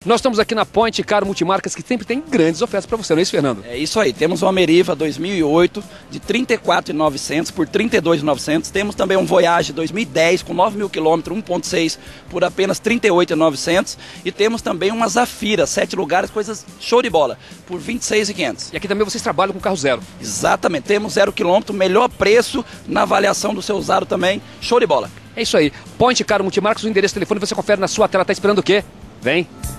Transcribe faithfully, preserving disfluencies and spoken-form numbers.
Nós estamos aqui na Point Car Multimarcas, que sempre tem grandes ofertas para você, não é isso, Fernando? É isso aí, temos uma Meriva dois mil e oito de trinta e quatro mil e novecentos por trinta e dois mil e novecentos. Temos também um Voyage dois mil e dez com nove mil quilômetros, um ponto seis por apenas trinta e oito mil e novecentos. E temos também uma Zafira, sete lugares, coisas show de bola, por vinte e seis mil e quinhentos. E aqui também vocês trabalham com carro zero. Exatamente, temos zero quilômetro, melhor preço na avaliação do seu usado também, show de bola. É isso aí, Point Car Multimarcas, o endereço de telefone você confere na sua tela, tá esperando o quê? Vem!